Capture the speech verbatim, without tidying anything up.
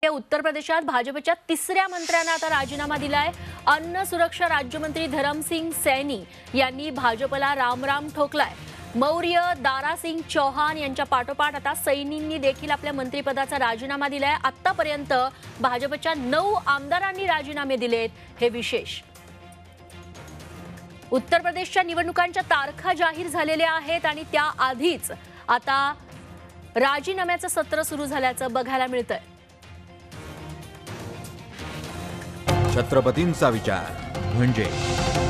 आहे उत्तर प्रदेशात भाजपच्या तिसऱ्या मंत्र्याने आता राजीनामा दिलाय। अन्न सुरक्षा राज्यमंत्री धरमसिंग सैनी यांनी भाजपला रामराम ठोकलाय। मौर्य दारासिंग चौहान यांच्या पाठोपाठ आता सैनींनी देखील आपल्या मंत्रिपदाचा राजीनामा दिलाय। आतापर्यंत भाजपच्या नऊ आमदारांनी राजीनामे दिलेत, हे विशेष। उत्तर प्रदेशच्या निवडणुकांच्या तारखा जाहीर झालेल्या आहेत आणि त्याआधीच आता राजीनाम्याचं सत्र सुरू झाल्याचं बघायला मिळतंय। छत्रपतींचा विचार म्हणजे